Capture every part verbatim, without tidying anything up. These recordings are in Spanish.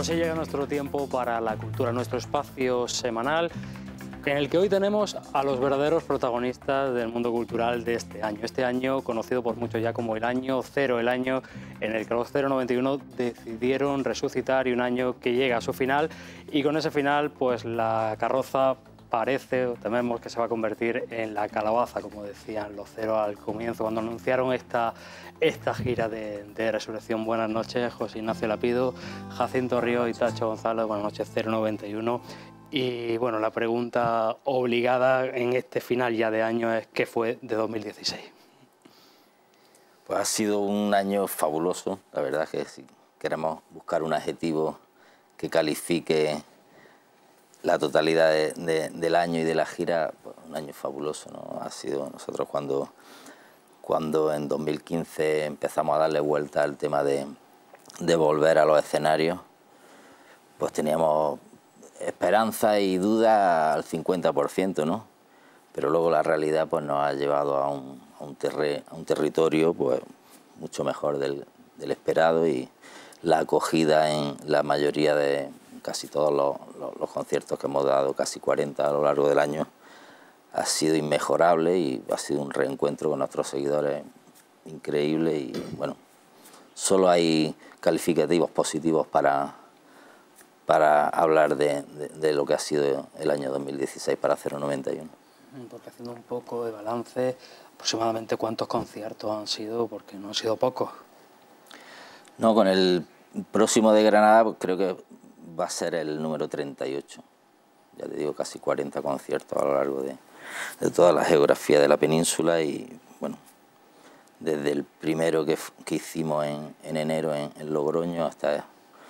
Pues ya llega nuestro tiempo para la cultura, nuestro espacio semanal, en el que hoy tenemos a los verdaderos protagonistas del mundo cultural de este año. Este año conocido por muchos ya como el año cero, el año en el que los cero noventa y uno decidieron resucitar, y un año que llega a su final, y con ese final pues la carroza parece o tememos que se va a convertir en la calabaza, como decían los Cero al comienzo, cuando anunciaron esta, esta gira de, de resurrección. Buenas noches, José Ignacio Lapido, Jacinto Ríos y Tacho González. Buenas noches, cero noventa y uno. Y bueno, la pregunta obligada en este final ya de año es ¿qué fue de dos mil dieciséis? Pues ha sido un año fabuloso, la verdad que si queremos buscar un adjetivo que califique la totalidad de, de, del año y de la gira, pues un año fabuloso, ¿no? Ha sido nosotros cuando, cuando en dos mil quince empezamos a darle vuelta al tema de, de volver a los escenarios, pues teníamos esperanza y duda al cincuenta por ciento, ¿no? Pero luego la realidad pues nos ha llevado a un, a un, terre, a un territorio pues mucho mejor del, del esperado, y la acogida en la mayoría de casi todos los, los, los conciertos que hemos dado, casi cuarenta a lo largo del año, ha sido inmejorable y ha sido un reencuentro con nuestros seguidores increíble. Y bueno, solo hay calificativos positivos para, para hablar de, de, de lo que ha sido el año dos mil dieciséis para cero noventa y uno. Porque haciendo un poco de balance, aproximadamente cuántos conciertos han sido, porque no han sido pocos. No, con el próximo de Granada pues creo que va a ser el número treinta y ocho. Ya te digo, casi cuarenta conciertos a lo largo de, de toda la geografía de la península. Y bueno, desde el primero que, que hicimos en, en enero en, en Logroño hasta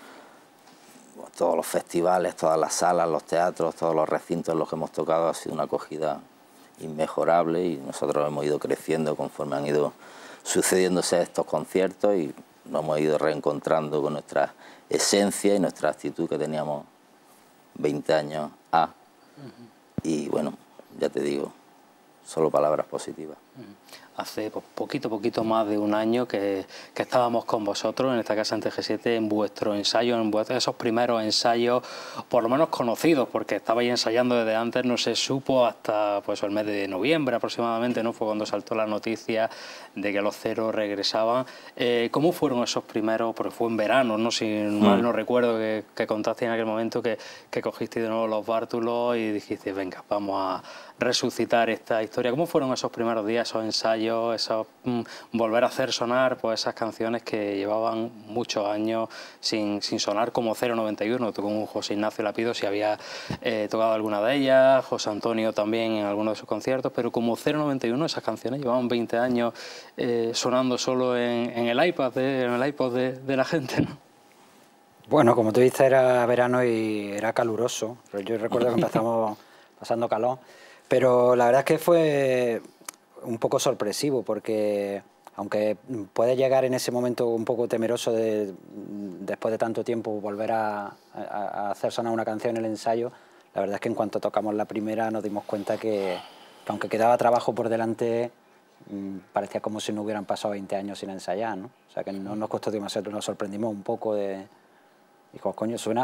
pues, todos los festivales, todas las salas, los teatros, todos los recintos en los que hemos tocado, ha sido una acogida inmejorable, y nosotros hemos ido creciendo conforme han ido sucediéndose estos conciertos, y nos hemos ido reencontrando con nuestra esencia y nuestra actitud que teníamos veinte años a. Uh-huh. Y bueno, ya te digo, solo palabras positivas. Uh-huh. Hace pues, poquito, poquito más de un año que, que estábamos con vosotros en esta casa en T G siete, en vuestro ensayo, en vuestros, esos primeros ensayos, por lo menos conocidos, porque estabais ensayando desde antes, no se supo hasta pues, el mes de noviembre aproximadamente, ¿no? Fue cuando saltó la noticia de que los Cero regresaban. Eh, ¿Cómo fueron esos primeros? Porque fue en verano, ¿no? Si mm. mal no recuerdo, que, que contaste en aquel momento que, que cogiste de nuevo los bártulos y dijiste, venga, vamos a resucitar esta historia. ¿Cómo fueron esos primeros días, esos ensayos, esos, mm, volver a hacer sonar pues, esas canciones que llevaban muchos años sin, sin sonar, como cero noventa y uno? Tú con José Ignacio Lapido si había eh, tocado alguna de ellas, José Antonio también en alguno de sus conciertos, pero como cero noventa y uno esas canciones llevaban veinte años eh, sonando solo en, en el iPad, de, en el iPod de, de la gente, ¿no? Bueno, como tú dices, era verano y era caluroso, pero yo recuerdo que empezamos pasando calor. Pero la verdad es que fue un poco sorpresivo, porque aunque puede llegar en ese momento un poco temeroso de, después de tanto tiempo, volver a, a, a hacer sonar una canción en el ensayo, la verdad es que en cuanto tocamos la primera nos dimos cuenta que, que aunque quedaba trabajo por delante, parecía como si no hubieran pasado veinte años sin ensayar, ¿no? O sea que no nos costó demasiado, nos sorprendimos un poco de... Dijo, coño, suena.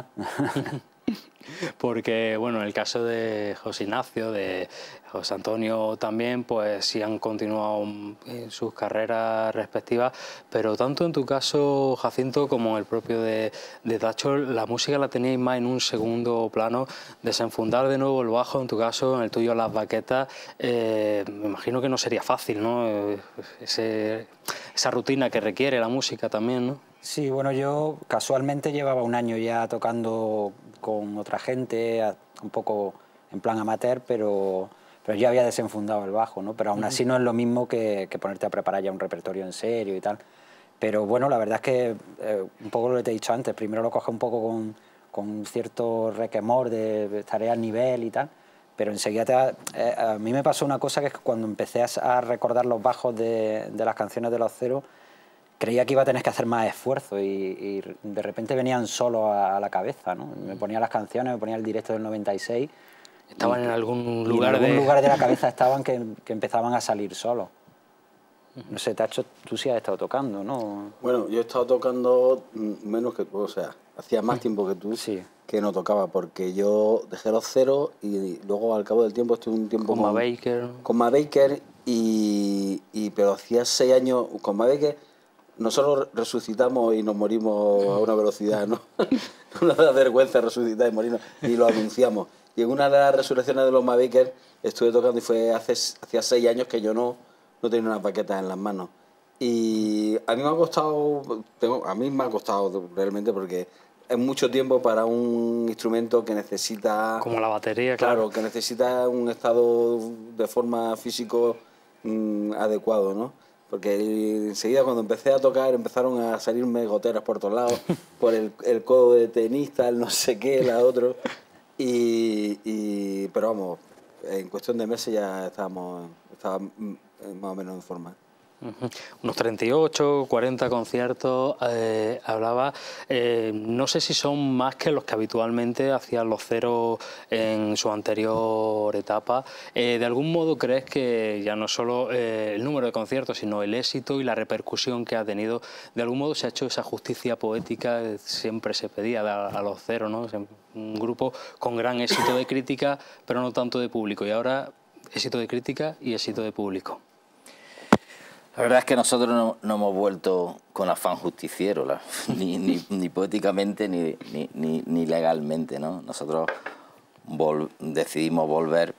Porque, bueno, en el caso de José Ignacio, de José Antonio también, pues sí han continuado en sus carreras respectivas, pero tanto en tu caso, Jacinto, como en el propio de, de Tacho, la música la teníais más en un segundo plano, desenfundar de nuevo el bajo, en tu caso, en el tuyo las baquetas, eh, me imagino que no sería fácil, ¿no? Ese, esa rutina que requiere la música también, ¿no? Sí, bueno, yo casualmente llevaba un año ya tocando con otra gente, un poco en plan amateur, pero, pero ya había desenfundado el bajo, ¿no? Pero aún así no es lo mismo que, que ponerte a preparar ya un repertorio en serio y tal. Pero bueno, la verdad es que, eh, un poco lo que te he dicho antes, primero lo coges un poco con, con cierto requemor de estaré al nivel y tal, pero enseguida te ha, eh, a mí me pasó una cosa, que es que cuando empecé a, a recordar los bajos de, de las canciones de los Cero, creía que iba a tener que hacer más esfuerzo, y, y de repente venían solo a, a la cabeza, ¿no? Me ponía las canciones, me ponía el directo del noventa y seis. Estaban y, en algún y lugar en algún de... lugar de la cabeza estaban que, que empezaban a salir solos. No sé, Tacho, tú sí has estado tocando, ¿no? Bueno, yo he estado tocando menos que tú, o sea, hacía más tiempo que tú Sí. que no tocaba, porque yo dejé los ceros y luego al cabo del tiempo estuve un tiempo Con con, Ma Baker. con Ma Baker y, y pero hacía seis años con Ma Baker. Nosotros resucitamos y nos morimos a una velocidad, ¿no? No nos da vergüenza resucitar y morirnos, y lo anunciamos. Y en una de las resurrecciones de los Ma Baker estuve tocando y fue hace hacía seis años que yo no, no tenía unas baquetas en las manos. Y a mí me ha costado, tengo, a mí me ha costado realmente porque es mucho tiempo para un instrumento que necesita... Como la batería, claro. Claro, que necesita un estado de forma físico mmm, adecuado, ¿no? Porque enseguida cuando empecé a tocar empezaron a salirme goteras por todos lados, por el, el codo de tenista, el no sé qué, la otro. Y, y, pero vamos, en cuestión de meses ya estábamos, estábamos más o menos en forma. Uh-huh. Unos treinta y ocho, cuarenta conciertos, eh, hablaba, eh, no sé si son más que los que habitualmente hacían los ceros en su anterior etapa. Eh, ¿De algún modo crees que ya no solo eh, el número de conciertos, sino el éxito y la repercusión que ha tenido, de algún modo se ha hecho esa justicia poética que siempre se pedía a, a los ceros, ¿no? Un grupo con gran éxito de crítica, pero no tanto de público, y ahora éxito de crítica y éxito de público? La verdad es que nosotros no, no hemos vuelto con afán justiciero, la, ni, ni, ni poéticamente ni, ni, ni, ni legalmente, ¿no? Nosotros vol, decidimos volver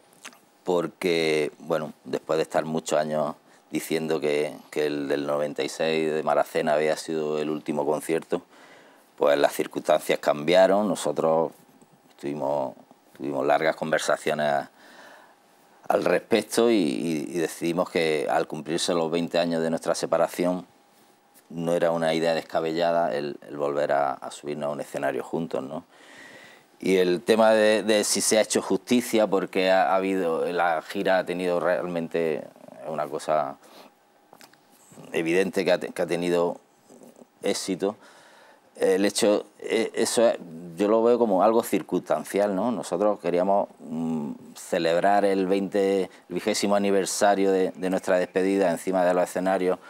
porque, bueno, después de estar muchos años diciendo que, que el del noventa y seis de Maracena había sido el último concierto, pues las circunstancias cambiaron, nosotros tuvimos, tuvimos largas conversaciones al respecto y, y, y decidimos que al cumplirse los veinte años de nuestra separación no era una idea descabellada el, el volver a, a subirnos a un escenario juntos, ¿no? Y el tema de, de si se ha hecho justicia, porque ha, ha habido, la gira ha tenido realmente una cosa evidente que ha, que ha tenido éxito. El hecho, eso yo lo veo como algo circunstancial, ¿no? Nosotros queríamos mmm, celebrar el veinte, el vigésimo aniversario de, de nuestra despedida encima de los escenarios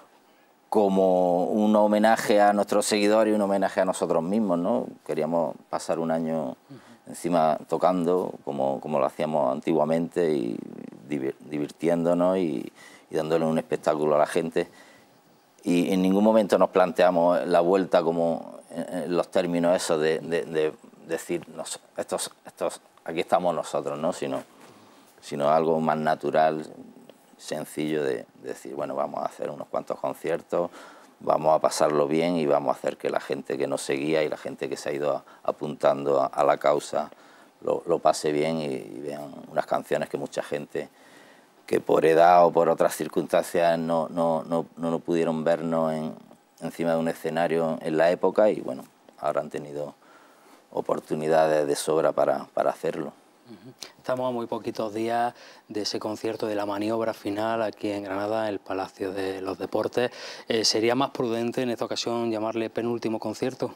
como un homenaje a nuestros seguidores y un homenaje a nosotros mismos, ¿no? Queríamos pasar un año encima tocando como, como lo hacíamos antiguamente y divirtiéndonos y, y dándole un espectáculo a la gente. Y en ningún momento nos planteamos la vuelta como en los términos esos de, de, de decir, nos, estos, estos, aquí estamos nosotros, ¿no? Sino, sino algo más natural, sencillo de, de decir, bueno, vamos a hacer unos cuantos conciertos, vamos a pasarlo bien y vamos a hacer que la gente que nos seguía y la gente que se ha ido apuntando a, a la causa lo, lo pase bien y, y vean unas canciones que mucha gente que por edad o por otras circunstancias no, no, no, no pudieron vernos en, encima de un escenario en la época y bueno, ahora han tenido oportunidades de sobra para, para hacerlo. Estamos a muy poquitos días de ese concierto de la maniobra final aquí en Granada, en el Palacio de los Deportes. Eh, ¿Sería más prudente en esta ocasión llamarle penúltimo concierto?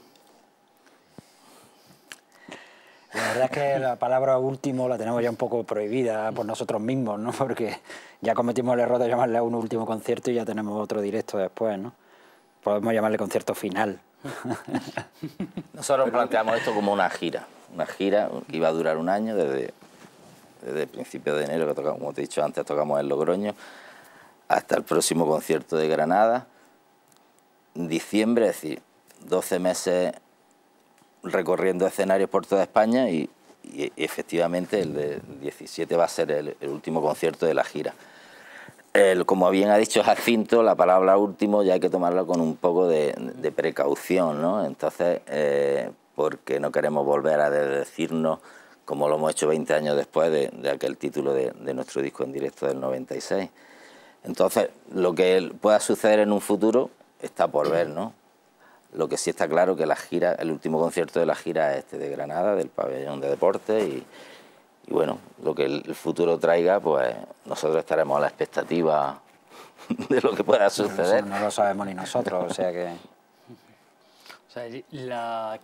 La verdad es que la palabra último la tenemos ya un poco prohibida por nosotros mismos, ¿no? Porque ya cometimos el error de llamarle a un último concierto y ya tenemos otro directo después, ¿no? Podemos llamarle concierto final. Nosotros planteamos esto como una gira, una gira que iba a durar un año, desde, desde el principio de enero, que tocamos, como te he dicho antes, tocamos en Logroño, hasta el próximo concierto de Granada, en diciembre, es decir, doce meses recorriendo escenarios por toda España y, y efectivamente el de diecisiete va a ser el, el último concierto de la gira. El, como bien ha dicho Jacinto, la palabra último ya hay que tomarla con un poco de, de precaución, ¿no? Entonces, eh, porque no queremos volver a decirnos, como lo hemos hecho veinte años después de, de aquel título de, de nuestro disco en directo del noventa y seis. Entonces, lo que pueda suceder en un futuro está por ver, ¿no? Lo que sí está claro que la gira, el último concierto de la gira es este de Granada, del Pabellón de Deportes, y, y bueno, lo que el futuro traiga, pues nosotros estaremos a la expectativa de lo que pueda suceder. No, no lo sabemos ni nosotros, o sea que... O sea, la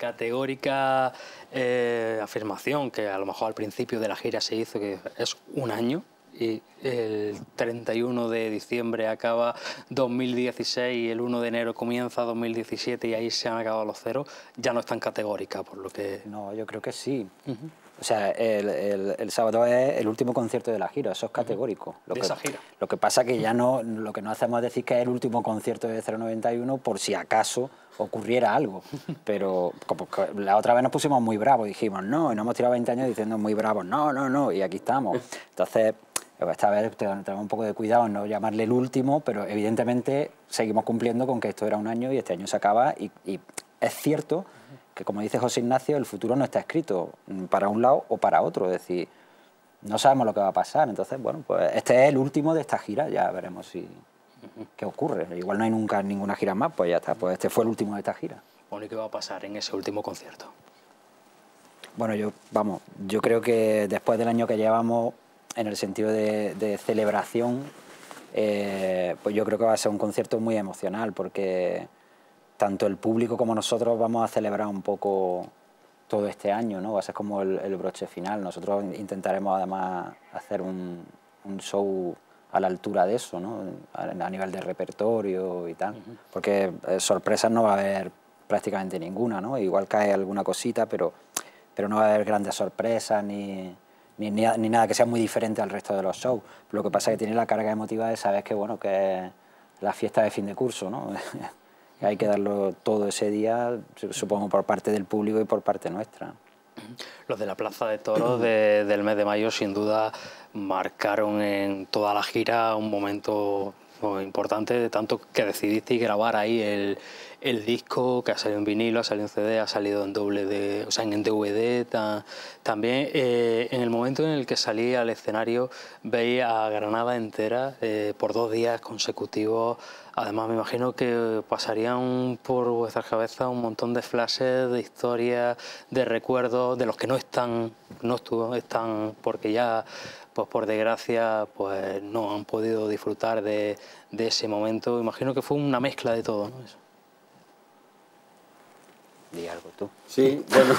categórica eh, afirmación que a lo mejor al principio de la gira se hizo, que es un año, Y el treinta y uno de diciembre acaba dos mil dieciséis y el uno de enero comienza dos mil diecisiete y ahí se han acabado los ceros, ya no es tan categórica, por lo que... No, yo creo que sí. Uh-huh. O sea, el, el, el sábado es el último concierto de la gira, eso es categórico. Lo de que, esa gira. Lo que pasa que ya no, lo que no hacemos es decir que es el último concierto de cero noventa y uno por si acaso ocurriera algo. Pero como la otra vez nos pusimos muy bravos, dijimos no, y nos hemos tirado veinte años diciendo muy bravos, no, no, no, y aquí estamos. Entonces, esta vez tenemos un poco de cuidado en no llamarle el último, pero evidentemente seguimos cumpliendo con que esto era un año y este año se acaba, y, y es cierto que, como dice José Ignacio, el futuro no está escrito para un lado o para otro, es decir, no sabemos lo que va a pasar. Entonces, bueno, pues este es el último de esta gira, ya veremos si qué ocurre. Igual no hay nunca ninguna gira más, pues ya está, pues este fue el último de esta gira. Bueno, ¿y qué va a pasar en ese último concierto? Bueno, yo, vamos, yo creo que después del año que llevamos, en el sentido de, de celebración, eh, pues yo creo que va a ser un concierto muy emocional, porque tanto el público como nosotros vamos a celebrar un poco todo este año, ¿no? Va a ser como el, el broche final. Nosotros intentaremos además hacer un, un show a la altura de eso, ¿no? A, a nivel de repertorio y tal, uh-huh. Porque eh, sorpresas no va a haber prácticamente ninguna, ¿no? Igual cae alguna cosita, pero, pero no va a haber grandes sorpresas ni, ni, ni, ni nada que sea muy diferente al resto de los shows. Lo que pasa es que tiene la carga emotiva de saber que, bueno, que es la fiesta de fin de curso, ¿no? Hay que darlo todo ese día, supongo, por parte del público y por parte nuestra. Los de la Plaza de Toros de, del mes de mayo, sin duda, marcaron en toda la gira un momento muy importante, tanto que decidisteis grabar ahí el, el disco, que ha salido en vinilo, ha salido en C D, ha salido en doble D, o sea, en D V D. Ta, también eh, en el momento en el que salí al escenario, veis a Granada entera eh, por dos días consecutivos. Además, me imagino que pasarían por vuestras cabezas un montón de flashes, de historias, de recuerdos, de los que no están, no estuvo, están porque ya, pues por desgracia, pues no han podido disfrutar de, de ese momento. Imagino que fue una mezcla de todo, ¿no? Eso. Di algo tú. Sí, bueno.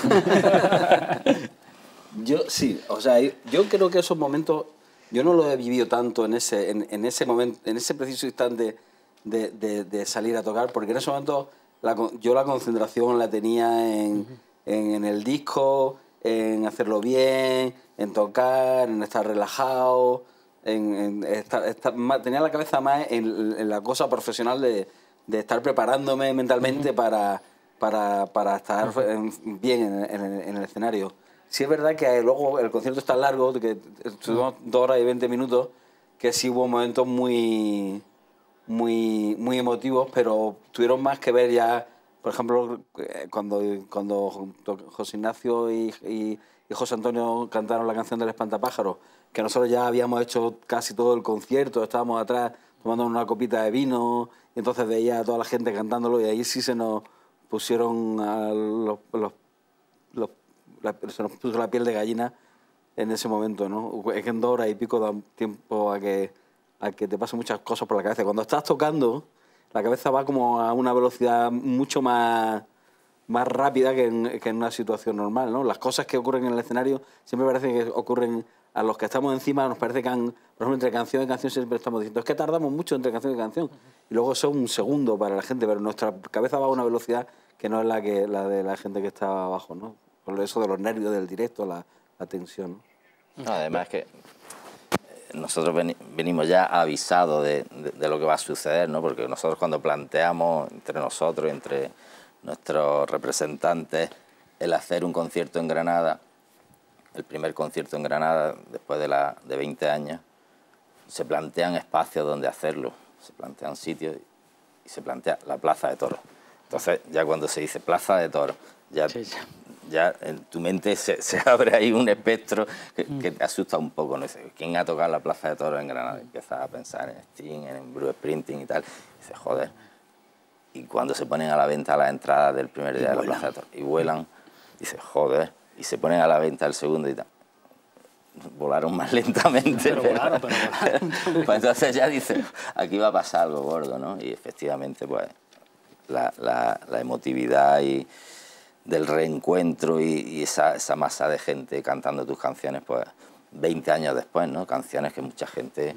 Yo sí, o sea, yo creo que esos momentos, yo no lo he vivido tanto en ese, en, en ese momento, en ese preciso instante de, de, de salir a tocar, porque en ese momento la, yo la concentración la tenía en, uh-huh. en, en el disco, en hacerlo bien, en tocar, en estar relajado, en, en estar, estar más, tenía la cabeza más en, en la cosa profesional de, de estar preparándome mentalmente uh-huh. para, para, para estar uh-huh. bien en, en, el, en el escenario. Sí es verdad que luego el concierto es tan largo, que estuvimos dos horas y veinte minutos, que sí hubo momentos muy, muy, muy emotivos, pero tuvieron más que ver ya, por ejemplo, cuando, cuando José Ignacio y, y, y José Antonio cantaron la canción del Espantapájaros, que nosotros ya habíamos hecho casi todo el concierto, estábamos atrás tomando una copita de vino, y entonces veía a toda la gente cantándolo, y ahí sí se nos pusieron a los, los, los La, se nos puso la piel de gallina en ese momento, ¿no? Es que en dos horas y pico da tiempo a que, a que te pasen muchas cosas por la cabeza. Cuando estás tocando, la cabeza va como a una velocidad mucho más, más rápida que en, que en una situación normal, ¿no? Las cosas que ocurren en el escenario siempre parece que ocurren a los que estamos encima, nos parece que, han, por ejemplo, entre canción y canción siempre estamos diciendo, es que tardamos mucho entre canción y canción, y luego eso es un segundo para la gente, pero nuestra cabeza va a una velocidad que no es la, que, la de la gente que está abajo, ¿no? Por eso de los nervios del directo, la, la tensión. No, además es que nosotros ven, venimos ya avisados de, de, de lo que va a suceder, ¿no? Porque nosotros cuando planteamos entre nosotros, entre nuestros representantes, el hacer un concierto en Granada, el primer concierto en Granada después de, la, de veinte años, se plantean espacios donde hacerlo, se plantean sitios y se plantea la Plaza de Toros. Entonces, ya cuando se dice Plaza de Toros, ya... Sí, sí. Ya en tu mente se, se abre ahí un espectro que, que te asusta un poco, ¿no? ¿Quién ha tocado la Plaza de Toros en Granada? Empiezas a pensar en Sting, en Bruce Springsteen y tal. Y dices, joder. Y cuando se ponen a la venta las entradas del primer día de la Plaza de Toros y vuelan, dices, joder. Y se ponen a la venta el segundo y tal. Volaron más lentamente. Pero, pero volaron, pero volaron. Pues entonces ya dices, aquí va a pasar algo gordo, ¿no? Y efectivamente, pues, la, la, la emotividad y... del reencuentro y, y esa, esa masa de gente cantando tus canciones, pues veinte años después, ¿no? Canciones que mucha gente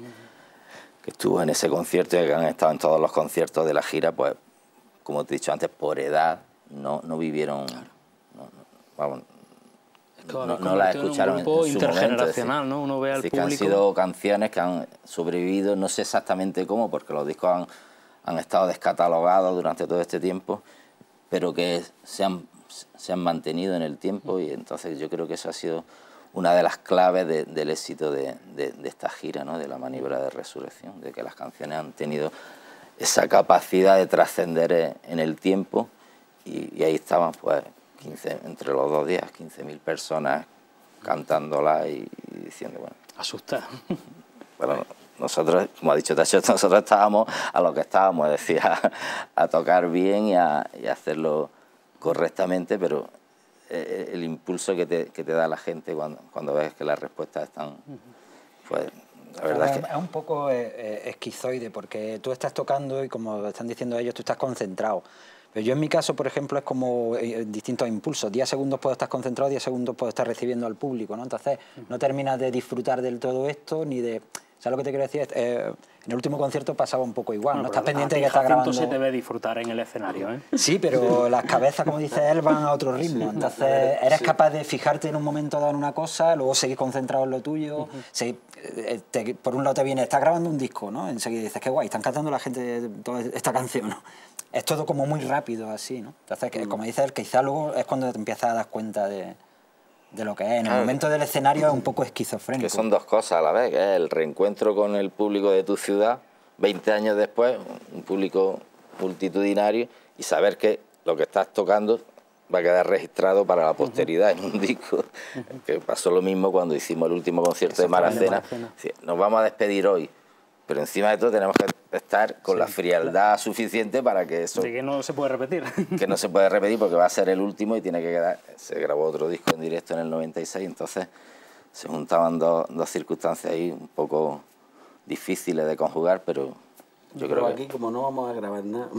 que estuvo en ese concierto y que han estado en todos los conciertos de la gira, pues, como te he dicho antes, por edad, no, no vivieron... No, no, vamos, Claro, no, no las escucharon en, en su intergeneracional, momento, ¿no? Uno ve al decir, público... que han sido canciones que han sobrevivido, no sé exactamente cómo, porque los discos han, han estado descatalogados durante todo este tiempo, pero que se han, se han mantenido en el tiempo, y entonces yo creo que eso ha sido una de las claves de, del éxito de, de, de esta gira, ¿no? De la maniobra de resurrección, de que las canciones han tenido esa capacidad de trascender en el tiempo, y, y ahí estaban, pues, quince, entre los dos días, quince mil personas cantándola y, y diciendo, bueno... Asusta. Bueno, nosotros, como ha dicho Tacho, nosotros estábamos a lo que estábamos, es decir, a, a tocar bien y a, y a hacerlo correctamente, pero el, el impulso que te, que te da la gente cuando, cuando ves que las respuestas están... Pues, la verdad es que... Es un poco eh, esquizoide, porque tú estás tocando y, como están diciendo ellos, tú estás concentrado. Pero yo en mi caso, por ejemplo, es como eh, distintos impulsos. diez segundos puedo estar concentrado, diez segundos puedo estar recibiendo al público, ¿no? Entonces no terminas de disfrutar del todo esto, ni de... ¿Sabes lo que te quiero decir? Eh, en el último concierto pasaba un poco igual, bueno, ¿no? Estás pendiente de que estás grabando... se te ve disfrutar en el escenario, ¿eh? Sí, pero las cabezas, como dice él, van a otro ritmo. Entonces eres capaz de fijarte en un momento dado en una cosa, luego seguir concentrado en lo tuyo. Uh-huh. seguir, te, por un lado te viene, estás grabando un disco, ¿no? Enseguida dices, qué guay, están cantando la gente toda esta canción, ¿no? Es todo como muy rápido así, ¿no? Entonces, que, como dice él, quizá luego es cuando te empiezas a dar cuenta de... de lo que es. En el claro, momento del escenario es un poco esquizofrénico. Que son dos cosas a la vez, que es el reencuentro con el público de tu ciudad, veinte años después, un público multitudinario, y saber que lo que estás tocando va a quedar registrado para la posteridad uh-huh. en un disco. Uh-huh. Que pasó lo mismo cuando hicimos el último concierto Eso de Maracena. Sí, nos vamos a despedir hoy, pero encima de todo tenemos que estar con sí, la frialdad claro. suficiente para que eso... De que no se puede repetir. Que no se puede repetir porque va a ser el último y tiene que quedar... Se grabó otro disco en directo en el noventa y seis, entonces se juntaban dos, dos circunstancias ahí un poco difíciles de conjugar, pero yo pero creo aquí, que... como no vamos a grabar nada,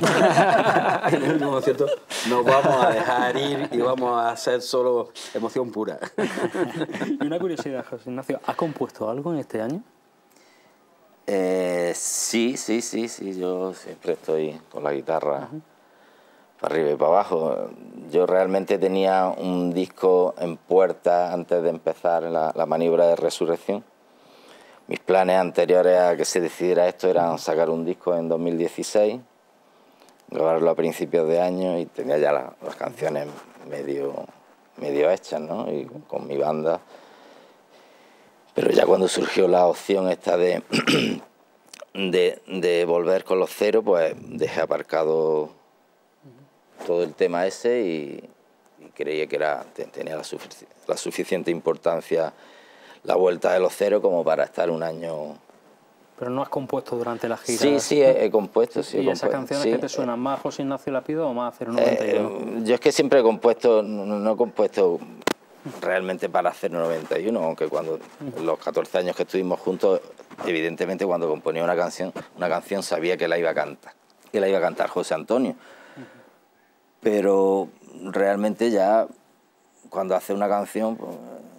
en el último concierto nos vamos a dejar ir y vamos a hacer solo emoción pura. Y una curiosidad, José Ignacio, ¿has compuesto algo en este año? Eh, sí, sí, sí, sí, yo siempre estoy con la guitarra uh-huh. para arriba y para abajo. Yo realmente tenía un disco en puerta antes de empezar la, la maniobra de resurrección. Mis planes anteriores a que se decidiera esto eran sacar un disco en dos mil dieciséis, grabarlo a principios de año y tenía ya la, las canciones medio, medio hechas, ¿no? Y con, con mi banda. Pero ya cuando surgió la opción esta de, de, de volver con los Cero, pues dejé aparcado todo el tema ese y, y creía que era, tenía la, sufici la suficiente importancia la vuelta de los Cero como para estar un año... Pero no has compuesto durante la gira. Sí, sí, he, he compuesto. Sí, ¿Y he compuesto, esas canciones sí, que te suenan eh, más José Ignacio Lapido o más cero noventa y uno? Eh, yo es que siempre he compuesto, no, no he compuesto realmente para cero noventa y uno, aunque cuando los catorce años que estuvimos juntos, evidentemente cuando componía una canción, una canción sabía que la iba a cantar, que la iba a cantar José Antonio. Pero realmente ya cuando hace una canción pues,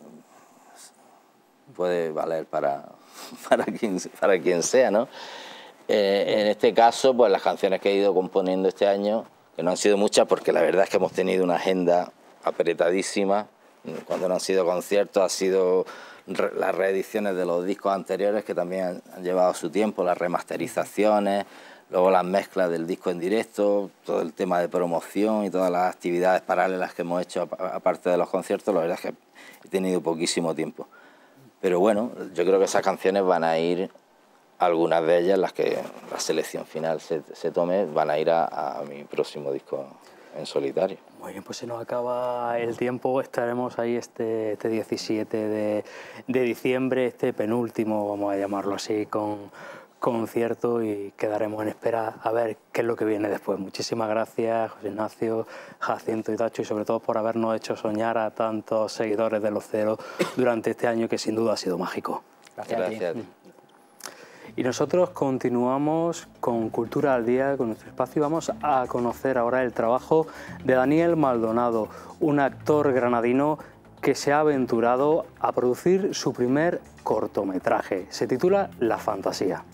puede valer para, para, quien, para quien sea, ¿no? Eh, en este caso, pues las canciones que he ido componiendo este año, que no han sido muchas porque la verdad es que hemos tenido una agenda apretadísima. Cuando no han sido conciertos, ha sido re las reediciones de los discos anteriores que también han, han llevado su tiempo, las remasterizaciones, luego las mezclas del disco en directo, todo el tema de promoción y todas las actividades paralelas que hemos hecho aparte de los conciertos. La verdad es que he tenido poquísimo tiempo. Pero bueno, yo creo que esas canciones van a ir, algunas de ellas, las que la selección final se, se tome, van a ir a, a mi próximo disco en solitario. Muy bien, pues se nos acaba el tiempo, estaremos ahí este, este diecisiete de, de diciembre, este penúltimo, vamos a llamarlo así, con concierto y quedaremos en espera a ver qué es lo que viene después. Muchísimas gracias, José Ignacio, Jacinto y Tacho, y sobre todo por habernos hecho soñar a tantos seguidores de los Cero durante este año que sin duda ha sido mágico. Gracias, gracias a ti. Y nosotros continuamos con Cultura al Día, con nuestro espacio, y vamos a conocer ahora el trabajo de Daniel Maldonado, un actor granadino que se ha aventurado a producir su primer cortometraje. Se titula La Fantasía.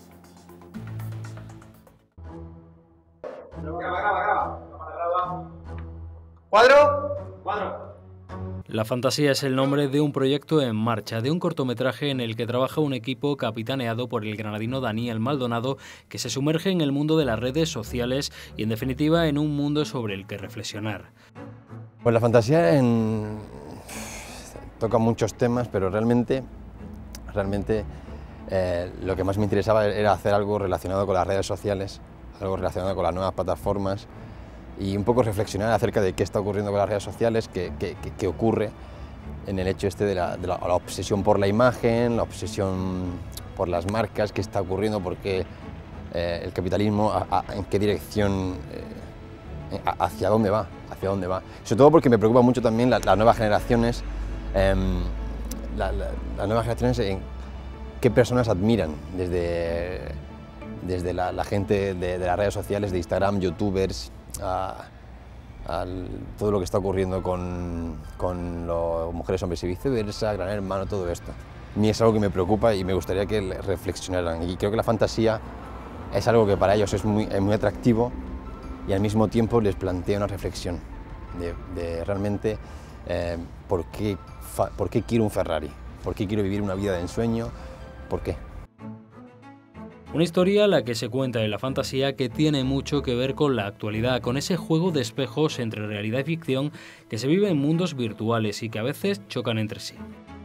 Graba, graba, graba. graba. ¿Cuadro? Cuadro. La Fantasía es el nombre de un proyecto en marcha, de un cortometraje en el que trabaja un equipo capitaneado por el granadino Daniel Maldonado, que se sumerge en el mundo de las redes sociales y, en definitiva, en un mundo sobre el que reflexionar. Pues La Fantasía en... toca muchos temas, pero realmente, realmente eh, lo que más me interesaba era hacer algo relacionado con las redes sociales, algo relacionado con las nuevas plataformas, y un poco reflexionar acerca de qué está ocurriendo con las redes sociales, qué, qué, qué ocurre en el hecho este de, la, de la, la obsesión por la imagen, la obsesión por las marcas, qué está ocurriendo, por qué eh, el capitalismo, a, a, en qué dirección, eh, a, hacia dónde va, hacia dónde va. Sobre todo porque me preocupa mucho también la, las nuevas generaciones, eh, la, la, las nuevas generaciones en qué personas admiran, desde, desde la, la gente de, de las redes sociales, de Instagram, youtubers, a, a todo lo que está ocurriendo con, con los Mujeres, Hombres y Viceversa, Gran Hermano, todo esto. A mí es algo que me preocupa y me gustaría que reflexionaran, y creo que la fantasía es algo que para ellos es muy, es muy atractivo y al mismo tiempo les plantea una reflexión de, de realmente eh, por, qué, por qué quiero un Ferrari, por qué quiero vivir una vida de ensueño, por qué. Una historia la que se cuenta en La Fantasía que tiene mucho que ver con la actualidad, con ese juego de espejos entre realidad y ficción que se vive en mundos virtuales y que a veces chocan entre sí.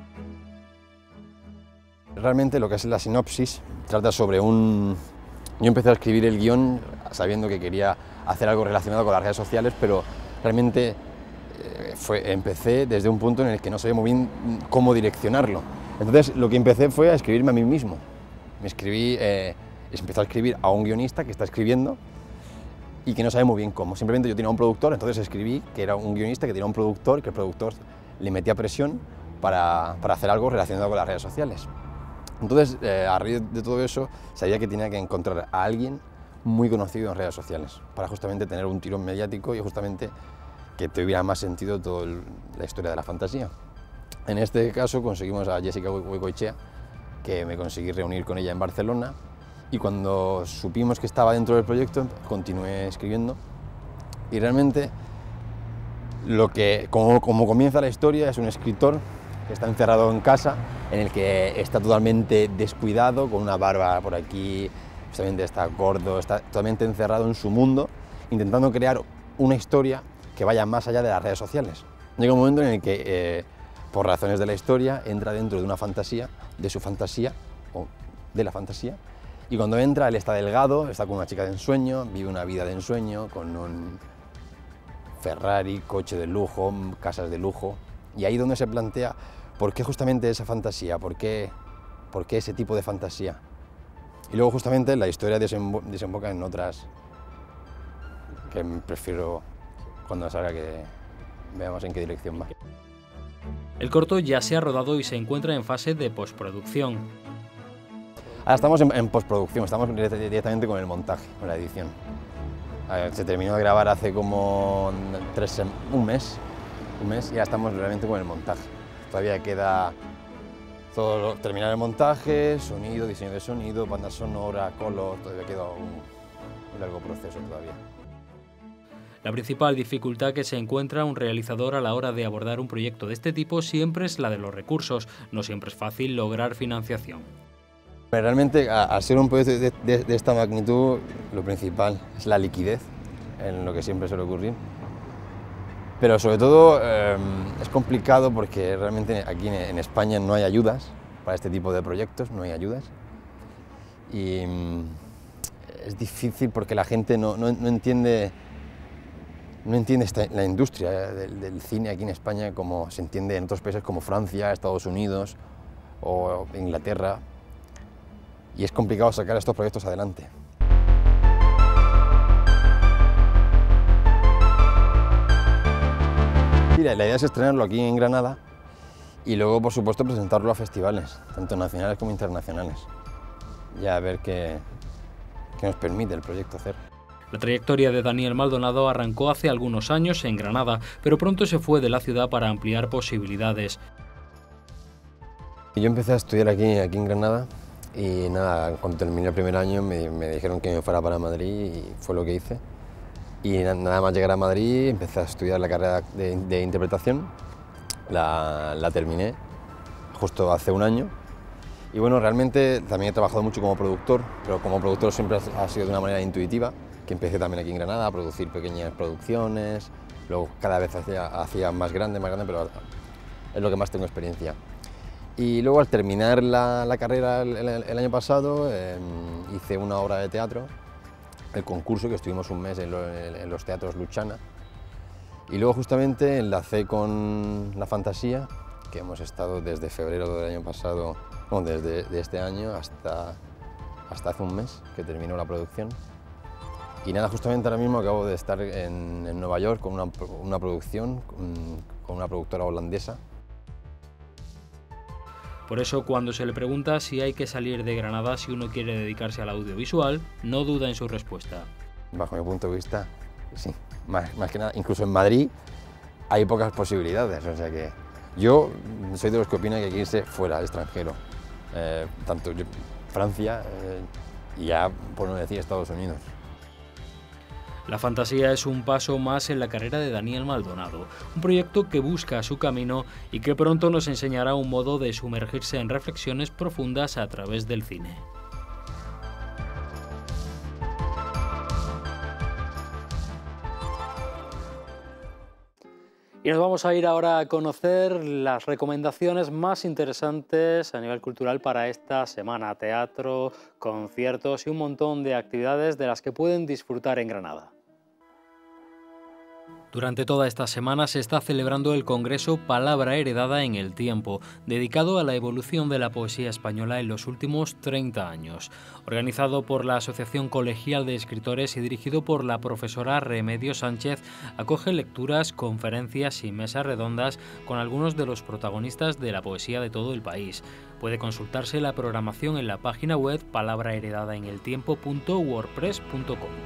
Realmente lo que es la sinopsis trata sobre un... Yo empecé a escribir el guión sabiendo que quería hacer algo relacionado con las redes sociales, pero realmente eh, fue, empecé desde un punto en el que no sabía muy bien cómo direccionarlo. Entonces lo que empecé fue a escribirme a mí mismo. Me escribí, eh, empecé a escribir a un guionista que está escribiendo y que no sabe muy bien cómo. Simplemente yo tenía un productor, entonces escribí que era un guionista que tenía un productor, que el productor le metía presión para, para hacer algo relacionado con las redes sociales. Entonces, eh, a raíz de todo eso, sabía que tenía que encontrar a alguien muy conocido en redes sociales para justamente tener un tirón mediático y justamente que tuviera más sentido toda la historia de la fantasía. En este caso conseguimos a Jessica Goicoechea, que me conseguí reunir con ella en Barcelona, y cuando supimos que estaba dentro del proyecto continué escribiendo, y realmente lo que, como, como comienza la historia es un escritor que está encerrado en casa, en el que está totalmente descuidado, con una barba por aquí, justamente está gordo, está totalmente encerrado en su mundo, intentando crear una historia que vaya más allá de las redes sociales. Llega un momento en el que eh, por razones de la historia, entra dentro de una fantasía, de su fantasía, o de la fantasía, y cuando entra él está delgado, está con una chica de ensueño, vive una vida de ensueño, con un Ferrari, coche de lujo, casas de lujo, y ahí donde se plantea por qué justamente esa fantasía, por qué, por qué ese tipo de fantasía. Y luego justamente la historia desembo desemboca en otras que prefiero cuando salga que veamos en qué dirección va. El corto ya se ha rodado y se encuentra en fase de postproducción. Ahora estamos en, en postproducción, estamos directamente con el montaje, con la edición. Ver, se terminó de grabar hace como tres, un mes, un mes y ya estamos realmente con el montaje. Todavía queda todo lo, terminar el montaje, sonido, diseño de sonido, banda sonora, color, todavía queda un, un largo proceso todavía. La principal dificultad que se encuentra un realizador a la hora de abordar un proyecto de este tipo siempre es la de los recursos. No siempre es fácil lograr financiación. Realmente, al ser un proyecto de, de, de esta magnitud, lo principal es la liquidez, en lo que siempre suele ocurrir. Pero sobre todo eh, es complicado porque realmente aquí en España no hay ayudas para este tipo de proyectos, no hay ayudas. Y es difícil porque la gente no, no, no entiende... No entiende esta, la industria del, del cine aquí en España como se entiende en otros países como Francia, Estados Unidos o Inglaterra, y es complicado sacar estos proyectos adelante. Mira, la idea es estrenarlo aquí en Granada y luego, por supuesto, presentarlo a festivales, tanto nacionales como internacionales, ya a ver qué, qué nos permite el proyecto hacer. La trayectoria de Daniel Maldonado arrancó hace algunos años en Granada, pero pronto se fue de la ciudad para ampliar posibilidades. Yo empecé a estudiar aquí, aquí en Granada y nada, cuando terminé el primer año me, me dijeron que me fuera para Madrid y fue lo que hice. Y nada más llegar a Madrid empecé a estudiar la carrera de, de interpretación, la, la terminé justo hace un año. Y bueno, realmente también he trabajado mucho como productor, pero como productor siempre ha sido de una manera intuitiva, que empecé también aquí en Granada a producir pequeñas producciones, luego cada vez hacía, hacía más grande, más grande, pero es lo que más tengo experiencia. Y luego al terminar la, la carrera el, el, el año pasado eh, hice una obra de teatro, el concurso, que estuvimos un mes en, lo, en los teatros Luchana, y luego justamente enlacé con La Fantasía, que hemos estado desde febrero del año pasado, no, desde de este año hasta, hasta hace un mes que terminó la producción. Y nada, justamente ahora mismo acabo de estar en, en Nueva York con una, una producción, con, con una productora holandesa. Por eso, cuando se le pregunta si hay que salir de Granada si uno quiere dedicarse al audiovisual, no duda en su respuesta. Bajo mi punto de vista, sí. Más, más que nada, incluso en Madrid hay pocas posibilidades, o sea que yo soy de los que opinan que hay que irse fuera, al extranjero. Eh, tanto yo, Francia eh, y ya, por no decir, Estados Unidos. La Fantasía es un paso más en la carrera de Daniel Maldonado, un proyecto que busca su camino y que pronto nos enseñará un modo de sumergirse en reflexiones profundas a través del cine. Y nos vamos a ir ahora a conocer las recomendaciones más interesantes a nivel cultural para esta semana. Teatro, conciertos y un montón de actividades de las que pueden disfrutar en Granada. Durante toda esta semana se está celebrando el Congreso Palabra Heredada en el Tiempo, dedicado a la evolución de la poesía española en los últimos treinta años. Organizado por la Asociación Colegial de Escritores y dirigido por la profesora Remedios Sánchez, acoge lecturas, conferencias y mesas redondas con algunos de los protagonistas de la poesía de todo el país. Puede consultarse la programación en la página web palabra heredada en el tiempo punto wordpress punto com.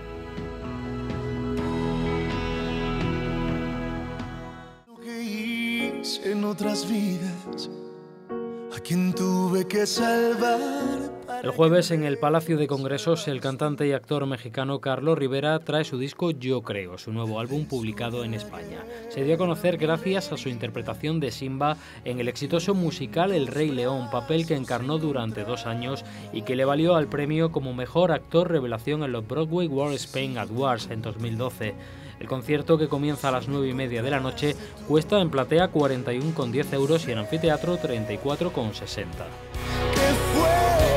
En otras vidas, a quien tuve que salvar. El jueves en el Palacio de Congresos, el cantante y actor mexicano Carlos Rivera trae su disco Yo Creo, su nuevo álbum publicado en España. Se dio a conocer gracias a su interpretación de Simba en el exitoso musical El Rey León, papel que encarnó durante dos años y que le valió al premio como mejor actor revelación en los Broadway World Spain Awards en dos mil doce. El concierto, que comienza a las nueve y media de la noche, cuesta en platea cuarenta y uno con diez euros y en anfiteatro treinta y cuatro con sesenta. ¿Qué fue?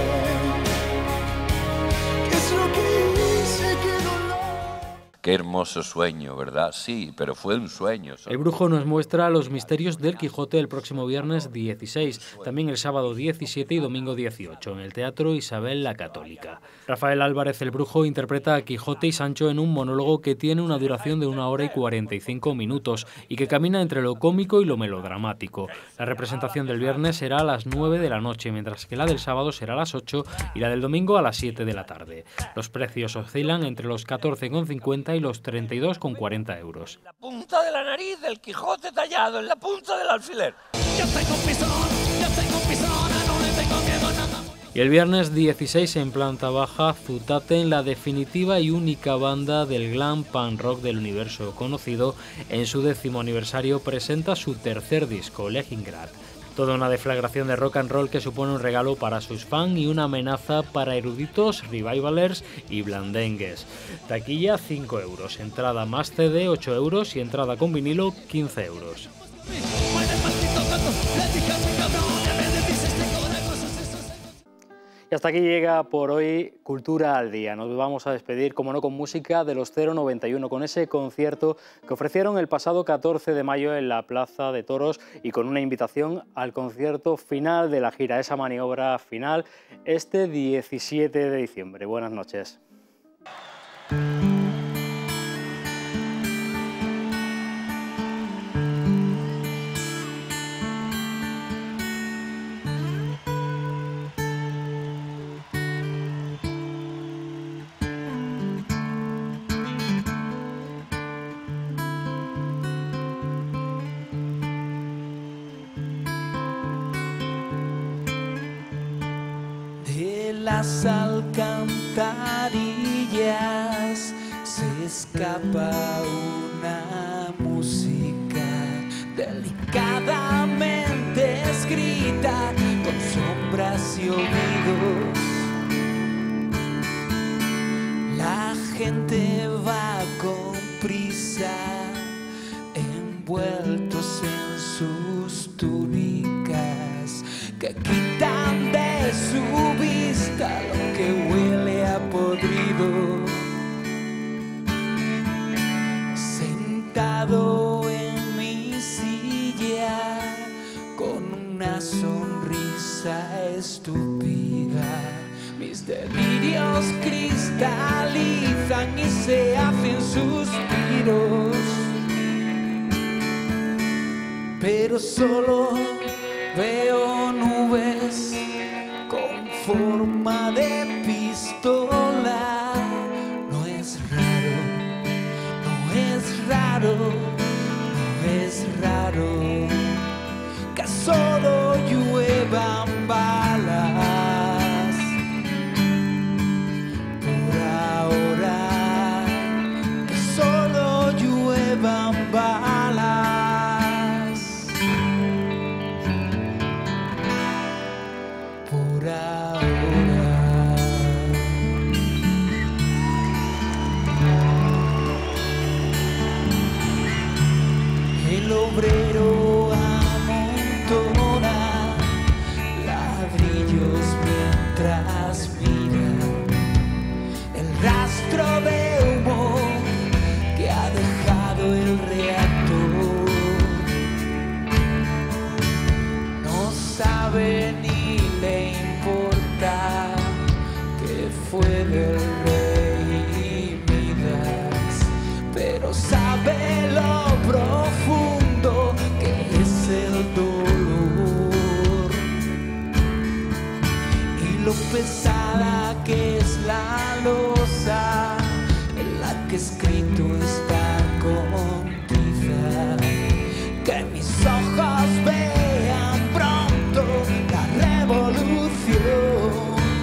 ¿Qué es lo que hice? ¿Qué dolor? Qué hermoso sueño, ¿verdad? Sí, pero fue un sueño. El Brujo nos muestra los misterios del Quijote el próximo viernes dieciséis, también el sábado diecisiete y domingo dieciocho, en el Teatro Isabel la Católica. Rafael Álvarez el Brujo interpreta a Quijote y Sancho en un monólogo que tiene una duración de una hora y cuarenta y cinco minutos y que camina entre lo cómico y lo melodramático. La representación del viernes será a las nueve de la noche, mientras que la del sábado será a las ocho y la del domingo a las siete de la tarde. Los precios oscilan entre los catorce con cincuenta y los treinta y dos con cuarenta euros. La punta de la nariz del Quijote tallado en la punta del alfiler. Yo tengo pisón, yo tengo pisón, no le tengo miedo a nada. Y el viernes dieciséis en planta baja, Zutaten, la definitiva y única banda del glam punk rock del universo conocido, en su décimo aniversario presenta su tercer disco, Leningrad. Toda una deflagración de rock and roll que supone un regalo para sus fans y una amenaza para eruditos, revivalers y blandengues. Taquilla cinco euros, entrada más C D ocho euros y entrada con vinilo quince euros. Y hasta aquí llega por hoy Cultura al Día. Nos vamos a despedir, como no, con música de los cero noventa y uno, con ese concierto que ofrecieron el pasado catorce de mayo en la Plaza de Toros y con una invitación al concierto final de la gira, esa maniobra final, este diecisiete de diciembre. Buenas noches. en las alcantarillas se escapa una música delicadamente escrita con sombras y olvidos. La gente va con prisa, envueltos en sus túnicas que quitan de su vista lo que huele a podrido. Sentado en mi silla con una sonrisa estúpida, mis delirios cristalizan y se hacen suspiros, pero solo veo nubes con forma de pistola. No es raro, no es raro, no es raro que solo lluevan balas. Por ahora, que solo lluevan balas. Por ahora. El obrero amontona ladrillos mientras mira el rastro de humo que ha dejado el reactor. No sabe ni le importa que fue del rey Midas, pero sabe lo profundo que es el dolor y lo pesada que es la losa en la que escrito está con tiza. Que mis ojos vean pronto la revolución.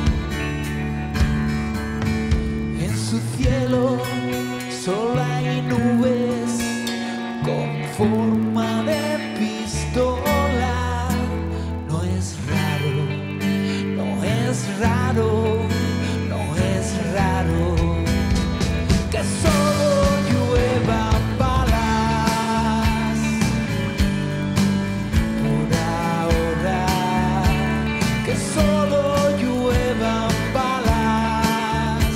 En su cielo solo hay nubes con forma de pistola. No es raro, no es raro, no es raro que solo lluevan balas. Por ahora, que solo lluevan balas.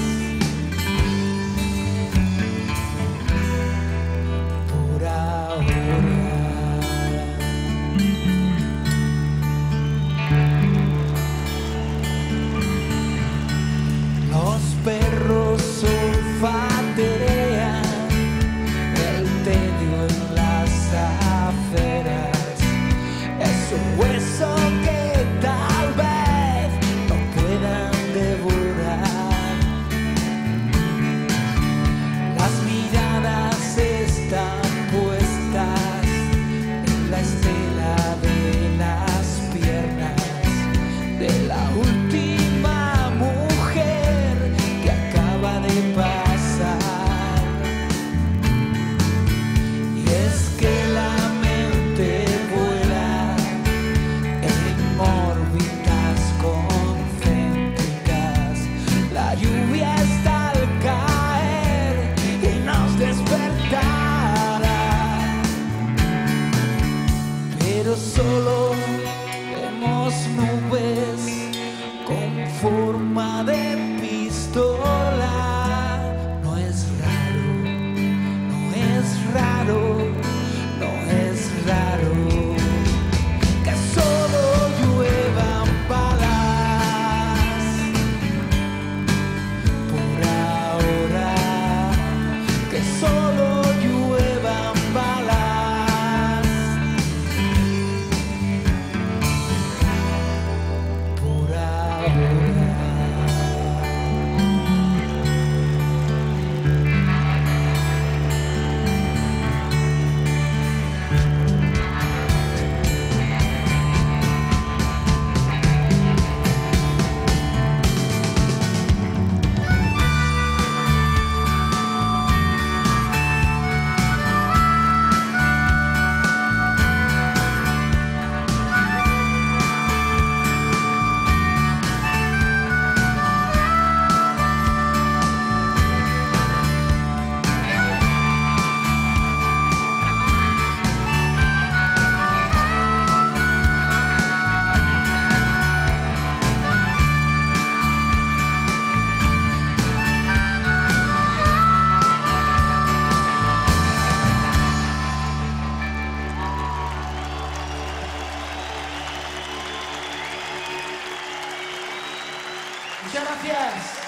Por ahora. Los perros olfatean el tedio en las aceras. Es un hueso que tal vez no puedan devorar. Las miradas están puestas en la estela de las piernas de la última mujer que acaba de pasar. Y es que la mente vuela en órbitas concéntricas. La lluvia está al caer y nos despertará, pero solo vemos nubes con forma de pistola. No es raro, no es raro, no es raro que solo lluevan balas. Por ahora, que solo lluevan balas. Por ahora. Muchas gracias.